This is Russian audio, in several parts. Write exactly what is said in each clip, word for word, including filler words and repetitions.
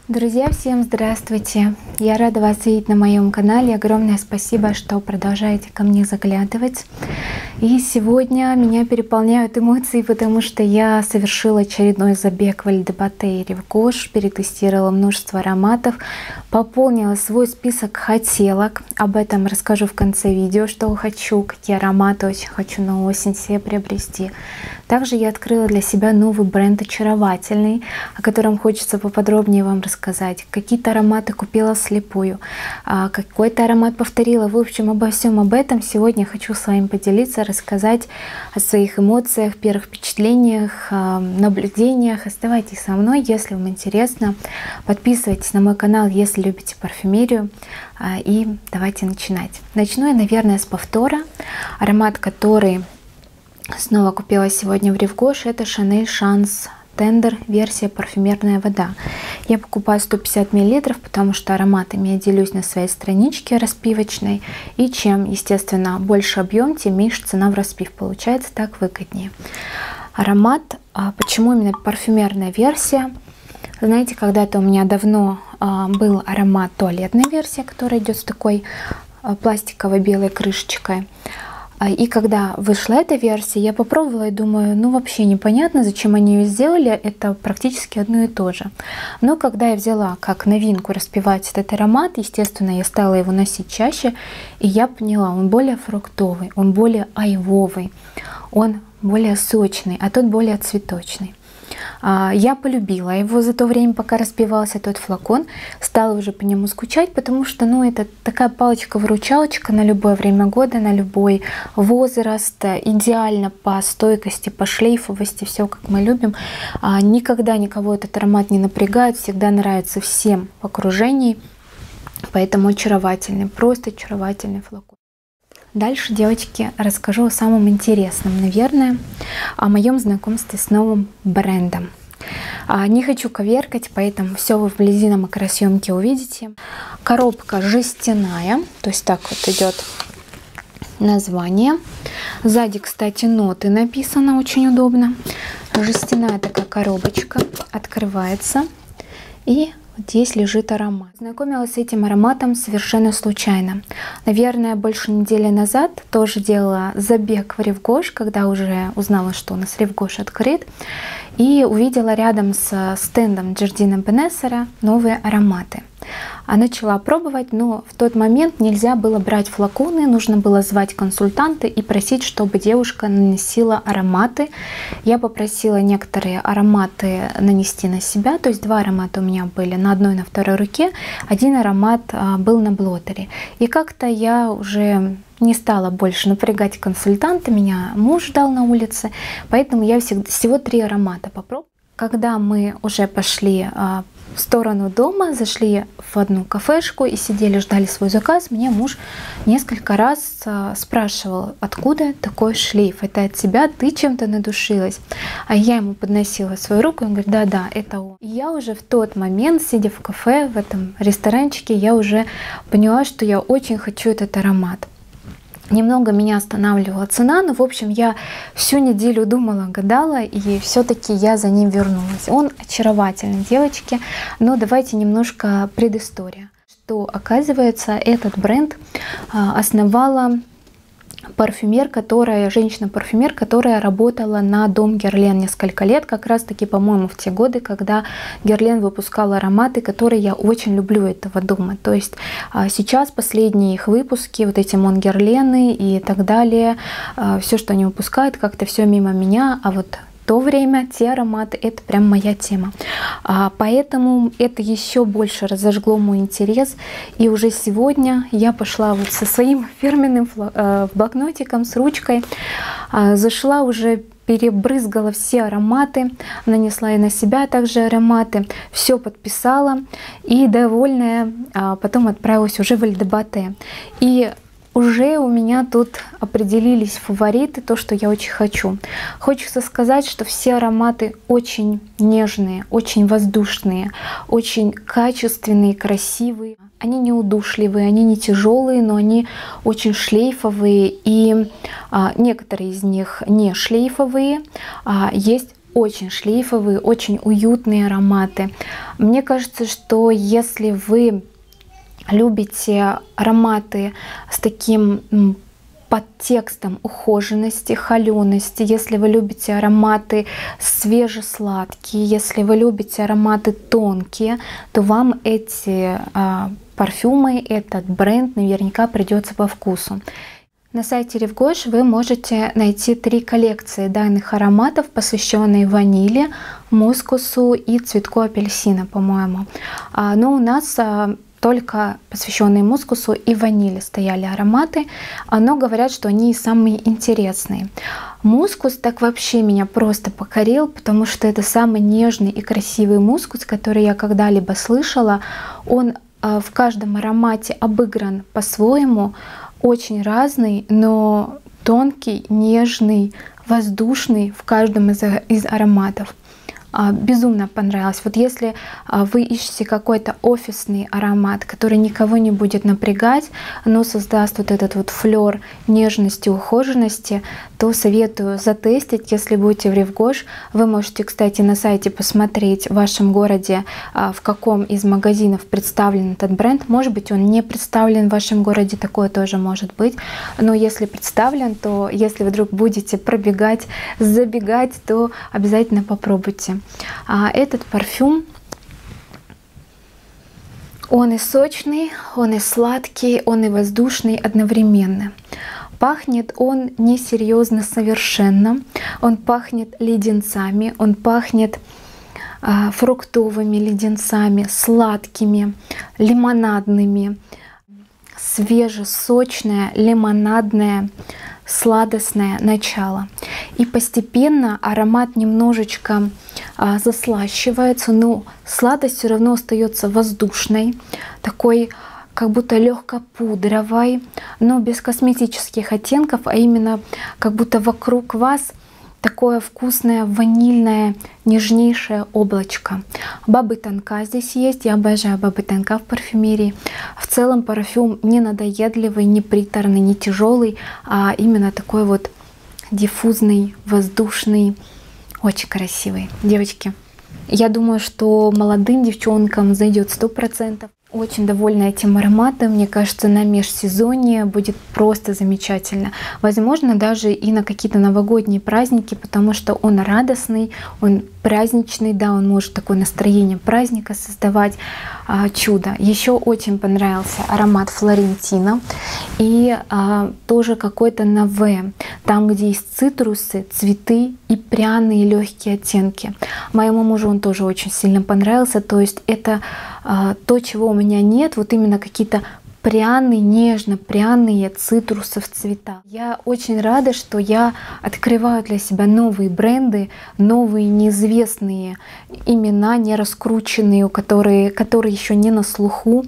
Друзья, всем здравствуйте! Я рада вас видеть на моем канале. Огромное спасибо, что продолжаете ко мне заглядывать. И сегодня меня переполняют эмоции, потому что я совершила очередной забег в Вальдебатте и Рив-Гош, перетестировала множество ароматов, пополнила свой список хотелок. Об этом расскажу в конце видео, что хочу, какие ароматы очень хочу на осень себе приобрести. Также я открыла для себя новый бренд очаровательный, о котором хочется поподробнее вам рассказать. Какие-то ароматы купила вслепую, какой-то аромат повторила. В общем, обо всем об этом сегодня хочу с вами поделиться, рассказать о своих эмоциях, первых впечатлениях, наблюдениях. Оставайтесь со мной, если вам интересно. Подписывайтесь на мой канал, если любите парфюмерию. И давайте начинать. Начну я, наверное, с повтора. Аромат, который снова купила сегодня в Рив-Гош, это Chanel Chance Tender, версия парфюмерная вода. Я покупаю сто пятьдесят миллилитров, потому что ароматами я делюсь на своей страничке распивочной. И чем, естественно, больше объем, тем меньше цена в распив. Получается так выгоднее. Аромат, почему именно парфюмерная версия? Знаете, когда-то у меня давно был аромат туалетная версия, которая идет с такой пластиковой белой крышечкой. И когда вышла эта версия, я попробовала и думаю, ну вообще непонятно, зачем они ее сделали, это практически одно и то же. Но когда я взяла как новинку распивать этот аромат, естественно, я стала его носить чаще, и я поняла, он более фруктовый, он более айвовый, он более сочный, а тот более цветочный. Я полюбила его за то время, пока распивался тот флакон, стала уже по нему скучать, потому что, ну, это такая палочка-выручалочка на любое время года, на любой возраст, идеально по стойкости, по шлейфовости, все как мы любим. Никогда никого этот аромат не напрягает, всегда нравится всем в окружении, поэтому очаровательный, просто очаровательный флакон. Дальше, девочки, расскажу о самом интересном, наверное, о моем знакомстве с новым брендом. Не хочу коверкать, поэтому все вы вблизи на макросъемке увидите. Коробка жестяная, то есть так вот идет название. Сзади, кстати, ноты написано, очень удобно. Жестяная такая коробочка, открывается, и здесь лежит аромат. Знакомилась с этим ароматом совершенно случайно. Наверное, больше недели назад тоже делала забег в Рив-Гош, когда уже узнала, что у нас Рив-Гош открыт, и увидела рядом с стендом Giardino Benessere новые ароматы. А начала пробовать, но в тот момент нельзя было брать флаконы, нужно было звать консультанта и просить, чтобы девушка наносила ароматы. Я попросила некоторые ароматы нанести на себя, то есть два аромата у меня были на одной и на второй руке, один аромат был на блотере. И как-то я уже не стала больше напрягать консультанта, меня муж ждал на улице, поэтому я всего, всего три аромата попробовала. Когда мы уже пошли в сторону дома, зашли в одну кафешку и сидели, ждали свой заказ, мне муж несколько раз спрашивал, откуда такой шлейф, это от тебя, ты чем-то надушилась? А я ему подносила свою руку, и он говорит, да-да, это он. И я уже в тот момент, сидя в кафе, в этом ресторанчике, я уже поняла, что я очень хочу этот аромат. Немного меня останавливала цена, но в общем я всю неделю думала, гадала, и все-таки я за ним вернулась. Он очаровательный, девочки, но давайте немножко предыстория. Что оказывается, этот бренд основала парфюмер, которая, женщина-парфюмер, которая работала на дом Герлен несколько лет, как раз таки, по-моему, в те годы, когда Герлен выпускала ароматы, которые я очень люблю этого дома. То есть сейчас последние их выпуски, вот эти Мон Герлены и так далее, все, что они выпускают, как-то все мимо меня, а вот то время, те ароматы, это прям моя тема. А, поэтому это еще больше разожгло мой интерес. И уже сегодня я пошла вот со своим фирменным э, блокнотиком, с ручкой, э, зашла уже, перебрызгала все ароматы, нанесла и на себя также ароматы, все подписала и довольная а потом отправилась уже в Вальдебатте. И уже у меня тут определились фавориты, то, что я очень хочу. Хочется сказать, что все ароматы очень нежные, очень воздушные, очень качественные, красивые. Они не удушливые, они не тяжелые, но они очень шлейфовые. И а, некоторые из них не шлейфовые, а есть очень шлейфовые, очень уютные ароматы. Мне кажется, что если вы любите ароматы с таким подтекстом ухоженности, холености, если вы любите ароматы свежесладкие, если вы любите ароматы тонкие, то вам эти а, парфюмы, этот бренд наверняка придется по вкусу. На сайте Ревгош вы можете найти три коллекции данных ароматов, посвященные ванили, мускусу и цветку апельсина, по-моему. А, но у нас а, только посвященные мускусу и ванили стояли ароматы, но говорят, что они самые интересные. Мускус так вообще меня просто покорил, потому что это самый нежный и красивый мускус, который я когда-либо слышала. Он в каждом аромате обыгран по-своему, очень разный, но тонкий, нежный, воздушный в каждом из, из ароматов. Безумно понравилось. Вот если вы ищете какой-то офисный аромат, который никого не будет напрягать, но создаст вот этот вот флер нежности, ухоженности, то советую затестить, если будете в Ревгош. Вы можете, кстати, на сайте посмотреть в вашем городе, в каком из магазинов представлен этот бренд. Может быть, он не представлен в вашем городе, такое тоже может быть. Но если представлен, то если вдруг будете пробегать, забегать, то обязательно попробуйте. А этот парфюм, он и сочный, он и сладкий, он и воздушный одновременно. Пахнет он несерьезно совершенно, он пахнет леденцами, он пахнет а, фруктовыми леденцами, сладкими, лимонадными, свежесочное, лимонадное, сладостное начало. И постепенно аромат немножечко а, заслащивается, но сладость все равно остается воздушной, такой как будто легкопудровой, но без косметических оттенков, а именно как будто вокруг вас такое вкусное ванильное нежнейшее облачко. Бабы тонка здесь есть, я обожаю бабы тонка в парфюмерии. В целом парфюм не надоедливый, не приторный, не тяжелый, а именно такой вот диффузный, воздушный, очень красивый. Девочки, я думаю, что молодым девчонкам зайдет сто процентов. Очень довольна этим ароматом. Мне кажется, на межсезонье будет просто замечательно. Возможно, даже и на какие-то новогодние праздники, потому что он радостный, он праздничный, да, он может такое настроение праздника создавать. А, чудо. Еще очень понравился аромат Флорентино и а, тоже какой-то нове, там, где есть цитрусы, цветы и пряные легкие оттенки. Моему мужу он тоже очень сильно понравился. То есть это а, то, чего у меня нет, вот именно какие-то пряные, нежно-пряные цитрусов цвета. Я очень рада, что я открываю для себя новые бренды, новые неизвестные имена, не раскрученные, которые, которые еще не на слуху.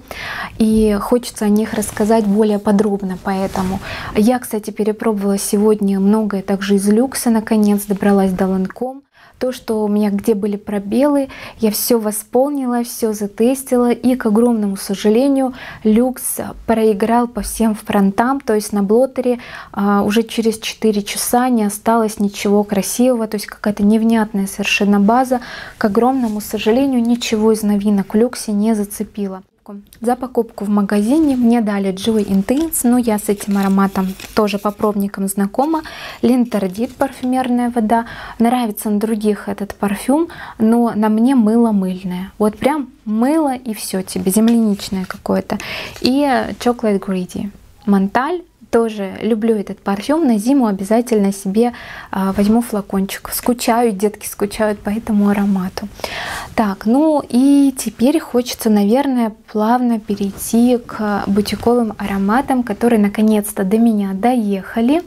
И хочется о них рассказать более подробно. Поэтому я, кстати, перепробовала сегодня многое также из люкса, наконец добралась до Lancôme. То, что у меня где были пробелы, я все восполнила, все затестила. И, к огромному сожалению, люкс проиграл по всем фронтам. То есть на блотере а, уже через четыре часа не осталось ничего красивого. То есть какая-то невнятная совершенно база. К огромному сожалению, ничего из новинок в люксе не зацепило. За покупку в магазине мне дали Joy Intense, но я с этим ароматом тоже по пробникам знакома. Линтардит, парфюмерная вода. Нравится на других этот парфюм, но на мне мыло мыльное. Вот прям мыло и все тебе, земляничное какое-то. И Chocolate Greedy. Монталь. Тоже люблю этот парфюм, на зиму обязательно себе а, возьму флакончик. Скучаю, детки скучают по этому аромату. Так, ну и теперь хочется, наверное, плавно перейти к бутиковым ароматам, которые наконец-то до меня доехали.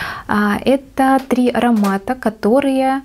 А, это три аромата, которые...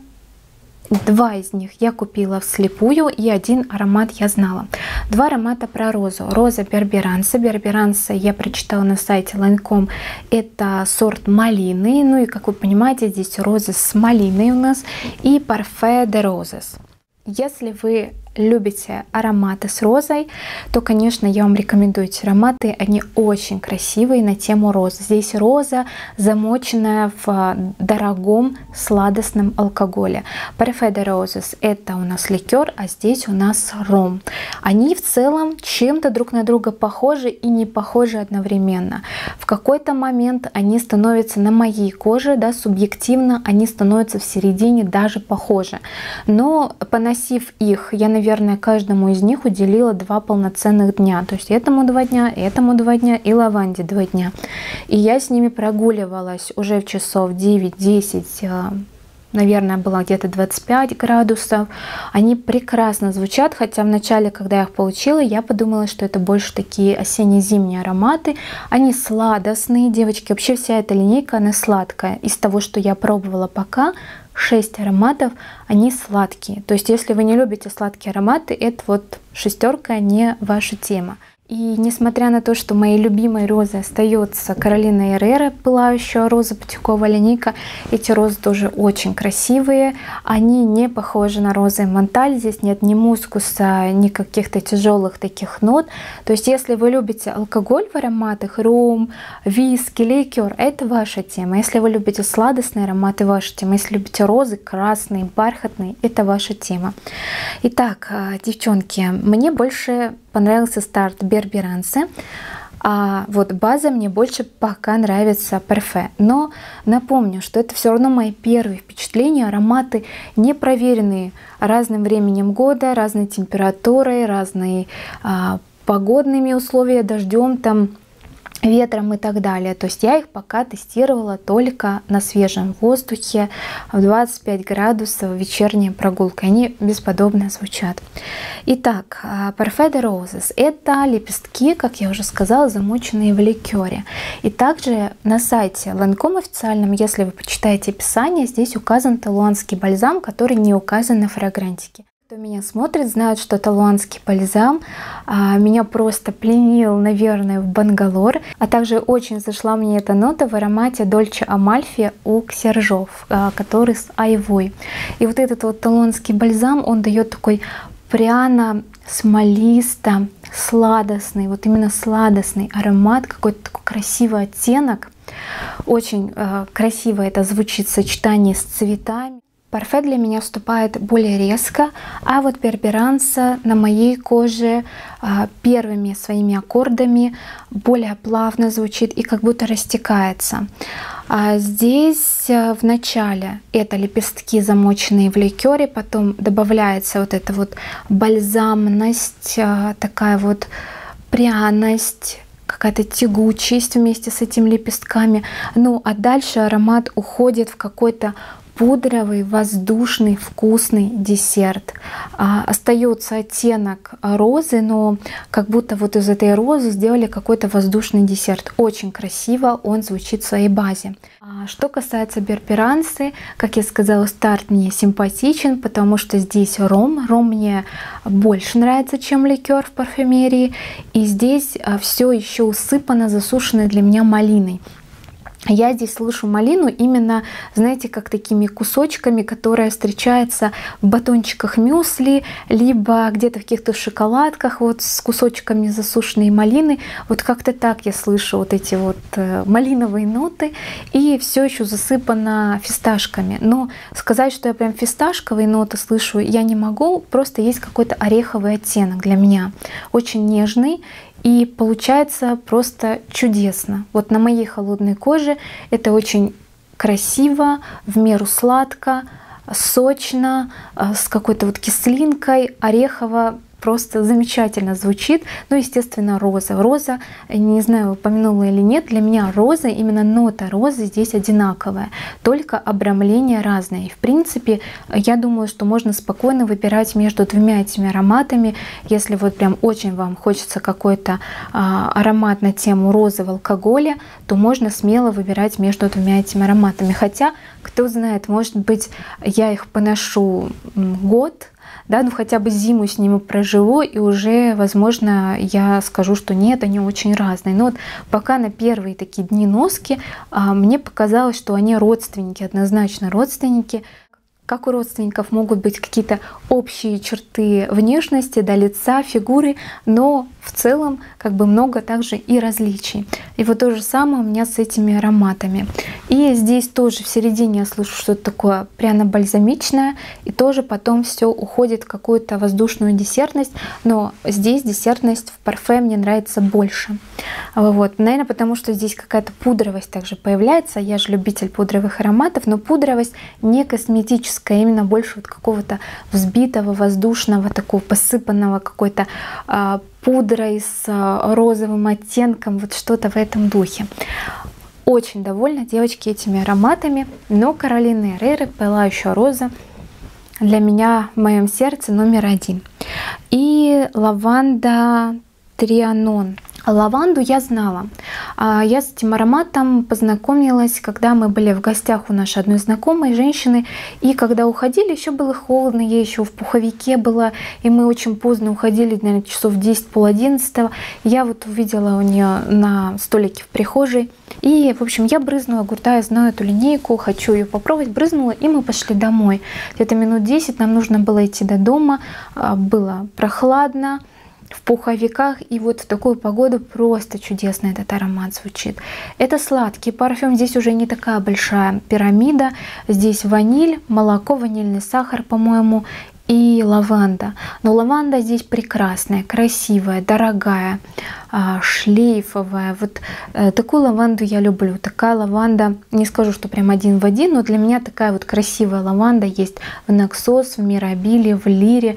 Два из них я купила вслепую, и один аромат я знала. Два аромата про розу. Роза Берберанса. Берберанса я прочитала на сайте Lancôme. Это сорт малины. Ну и, как вы понимаете, здесь розы с малиной у нас. И Parfait de Roses. Если вы любите ароматы с розой, то, конечно, я вам рекомендую эти ароматы. Они очень красивые на тему роз. Здесь роза, замоченная в дорогом сладостном алкоголе. Parfait de Roses — это у нас ликер, а здесь у нас ром. Они в целом чем-то друг на друга похожи и не похожи одновременно. В какой-то момент они становятся на моей коже, да, субъективно они становятся в середине даже похожи. Но поносив их, я, наверное, каждому из них уделила два полноценных дня. То есть этому два дня, этому два дня и лаванде два дня. И я с ними прогуливалась уже в часов девять-десять, наверное, было где-то двадцать пять градусов. Они прекрасно звучат, хотя в начале, когда я их получила, я подумала, что это больше такие осенне-зимние ароматы. Они сладостные, девочки. Вообще вся эта линейка, она сладкая. Из того, что я пробовала пока, шесть ароматов, они сладкие. То есть, если вы не любите сладкие ароматы, это вот шестерка не ваша тема. И несмотря на то, что моей любимой розой остается Carolina Herrera, пылающая роза, бутиковая линейка, эти розы тоже очень красивые. Они не похожи на розы Монталь. Здесь нет ни мускуса, ни каких-то тяжелых таких нот. То есть, если вы любите алкоголь в ароматах, ром, виски, ликер, это ваша тема. Если вы любите сладостные ароматы, ваша тема. Если любите розы, красные, бархатные, это ваша тема. Итак, девчонки, мне больше понравился старт Берберансе, а вот база мне больше пока нравится Parfait. Но напомню, что это все равно мои первые впечатления, ароматы не проверенные разным временем года, разной температурой, разной а, погодными условиями, дождем, там, ветром и так далее. То есть я их пока тестировала только на свежем воздухе в двадцать пять градусов, вечерняя прогулка. Они бесподобно звучат. Итак, Parfait de Roses — это лепестки, как я уже сказала, замоченные в ликере. И также на сайте Lancôme официальном, если вы почитаете описание, здесь указан талуанский бальзам, который не указан на фрагрантике. Кто меня смотрит, знает, что талуанский бальзам а, меня просто пленил, наверное, в Бангалор. А также очень зашла мне эта нота в аромате Dolce Amalfi у Ксержов, а, который с айвой. И вот этот вот талуанский бальзам, он дает такой пряно, смолисто, сладостный, вот именно сладостный аромат, какой-то такой красивый оттенок. Очень а, красиво это звучит в сочетании с цветами. Parfait для меня вступает более резко, а вот Берберанса на моей коже а, первыми своими аккордами более плавно звучит и как будто растекается. А здесь а, в начале это лепестки, замоченные в ликере, потом добавляется вот эта вот бальзамность, а, такая вот пряность, какая-то тягучесть вместе с этими лепестками. Ну а дальше аромат уходит в какой-то пудровый, воздушный, вкусный десерт. А, остается оттенок розы, но как будто вот из этой розы сделали какой-то воздушный десерт. Очень красиво он звучит в своей базе. А, что касается Берберансы, как я сказала, старт мне симпатичен, потому что здесь ром. Ром мне больше нравится, чем ликер в парфюмерии. И здесь а, все еще усыпано засушенной для меня малиной. Я здесь слышу малину именно, знаете, как такими кусочками, которые встречаются в батончиках мюсли, либо где-то в каких-то шоколадках вот с кусочками засушенной малины. Вот как-то так я слышу вот эти вот малиновые ноты, и все еще засыпано фисташками. Но сказать, что я прям фисташковые ноты слышу, я не могу, просто есть какой-то ореховый оттенок для меня, очень нежный. И получается просто чудесно. Вот на моей холодной коже это очень красиво, в меру сладко, сочно, с какой-то вот кислинкой, орехово. Просто замечательно звучит. Ну, естественно, роза. Роза, не знаю, упомянула или нет, для меня роза, именно нота розы здесь одинаковая, только обрамление разное. И, в принципе, я думаю, что можно спокойно выбирать между двумя этими ароматами. Если вот прям очень вам хочется какой-то а, аромат на тему розы в алкоголе, то можно смело выбирать между двумя этими ароматами. Хотя, кто знает, может быть, я их поношу год, да, ну хотя бы зиму с ними проживу, и уже, возможно, я скажу, что нет, они очень разные. Но вот пока на первые такие дни носки а, мне показалось, что они родственники, однозначно родственники. как у родственников могут быть какие-то общие черты внешности, да, лица, фигуры, но в целом как бы много также и различий. И вот то же самое у меня с этими ароматами. И здесь тоже в середине я слышу что-то такое пряно-бальзамичное, и тоже потом все уходит в какую-то воздушную десертность, но здесь десертность в парфе мне нравится больше. Вот. Наверное, потому что здесь какая-то пудровость также появляется. Я же любитель пудровых ароматов, но пудровость не косметическая, а именно больше вот какого-то взбитого, воздушного, такого посыпанного какой-то а, пудрой с а, розовым оттенком, вот что-то в этом духе. Очень довольна, девочки, этими ароматами, но Каролина Эррера «Пылающая роза» для меня в моем сердце номер один. И лаванда Трианон. Лаванду я знала. Я с этим ароматом познакомилась, когда мы были в гостях у нашей одной знакомой женщины. И когда уходили, еще было холодно, я еще в пуховике была. И мы очень поздно уходили, наверное, часов десять, пол одиннадцатого. Я вот увидела у нее на столике в прихожей. И, в общем, я брызнула, говорю, да, я знаю эту линейку, хочу ее попробовать. Брызнула, и мы пошли домой. Где-то минут десять нам нужно было идти до дома. Было прохладно, в пуховиках, и вот в такую погоду просто чудесно этот аромат звучит. Это сладкий парфюм, здесь уже не такая большая пирамида, здесь ваниль, молоко, ванильный сахар, по-моему, и лаванда. Но лаванда здесь прекрасная, красивая, дорогая, шлейфовая. Вот такую лаванду я люблю. Такая лаванда, не скажу, что прям один в один, но для меня такая вот красивая лаванда есть в Naxos, в Мирабиле, в Лире.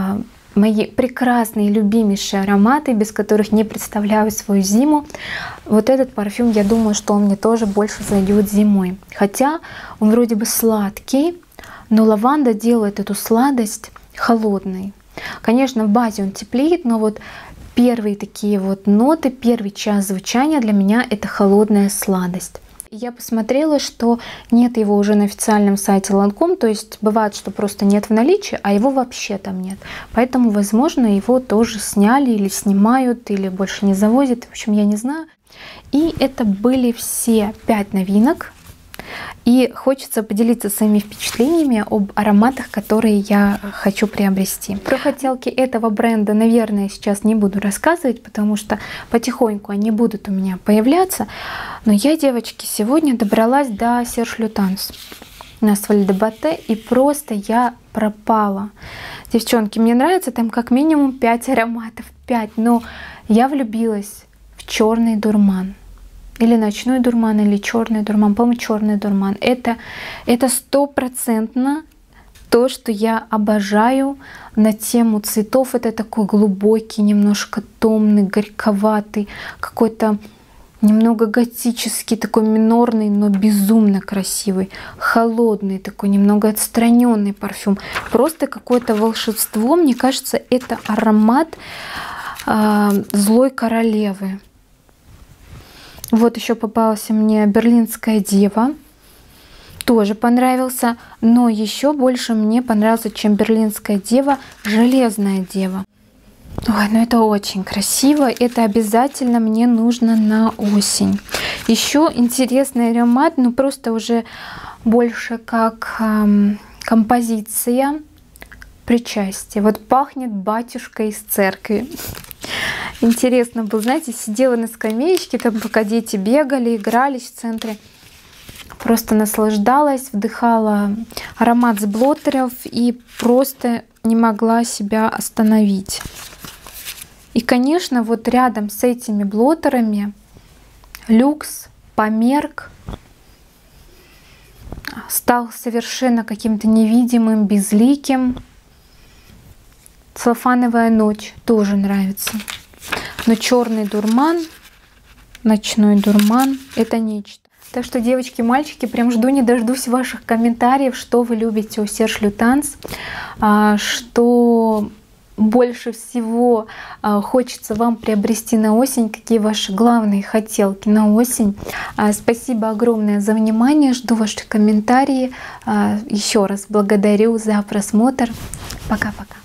Мои прекрасные, любимейшие ароматы, без которых не представляю свою зиму. Вот этот парфюм, я думаю, что он мне тоже больше зайдет зимой. Хотя он вроде бы сладкий, но лаванда делает эту сладость холодной. Конечно, в базе он теплеет, но вот первые такие вот ноты, первый час звучания для меня это холодная сладость. Я посмотрела, что нет его уже на официальном сайте Lancôme, то есть бывает, что просто нет в наличии, а его вообще там нет. Поэтому, возможно, его тоже сняли или снимают, или больше не завозят. В общем, я не знаю. И это были все пять новинок. И хочется поделиться своими впечатлениями об ароматах, которые я хочу приобрести. Про хотелки этого бренда, наверное, сейчас не буду рассказывать, потому что потихоньку они будут у меня появляться. Но я, девочки, сегодня добралась до Serge Lutens на Сваль де Батте, и просто я пропала. Девчонки, мне нравится там как минимум пять ароматов, пять, но я влюбилась в черный дурман. Или ночной дурман, или черный дурман, по-моему, черный дурман. Это это стопроцентно то, что я обожаю на тему цветов. Это такой глубокий, немножко томный, горьковатый, какой-то немного готический, такой минорный, но безумно красивый, холодный, такой немного отстраненный парфюм. Просто какое-то волшебство. Мне кажется, это аромат э, злой королевы. Вот еще попалась мне Берлинская дева. Тоже понравился. Но еще больше мне понравился, чем Берлинская дева, Железная дева. Ой, ну это очень красиво. Это обязательно мне нужно на осень. Еще интересный аромат, ну просто уже больше как эм, композиция причастия. Вот пахнет батюшка из церкви. Интересно было, знаете, сидела на скамеечке, там пока дети бегали, игрались в центре. Просто наслаждалась, вдыхала аромат с блоттеров и просто не могла себя остановить. И, конечно, вот рядом с этими блоттерами люкс померк, стал совершенно каким-то невидимым, безликим. Целлофановая ночь тоже нравится. Но черный дурман, ночной дурман — это нечто. Так что, девочки, мальчики, прям жду не дождусь ваших комментариев, что вы любите у Serge Lutens, что больше всего хочется вам приобрести на осень, какие ваши главные хотелки на осень. Спасибо огромное за внимание, жду ваши комментарии. Еще раз благодарю за просмотр. Пока-пока.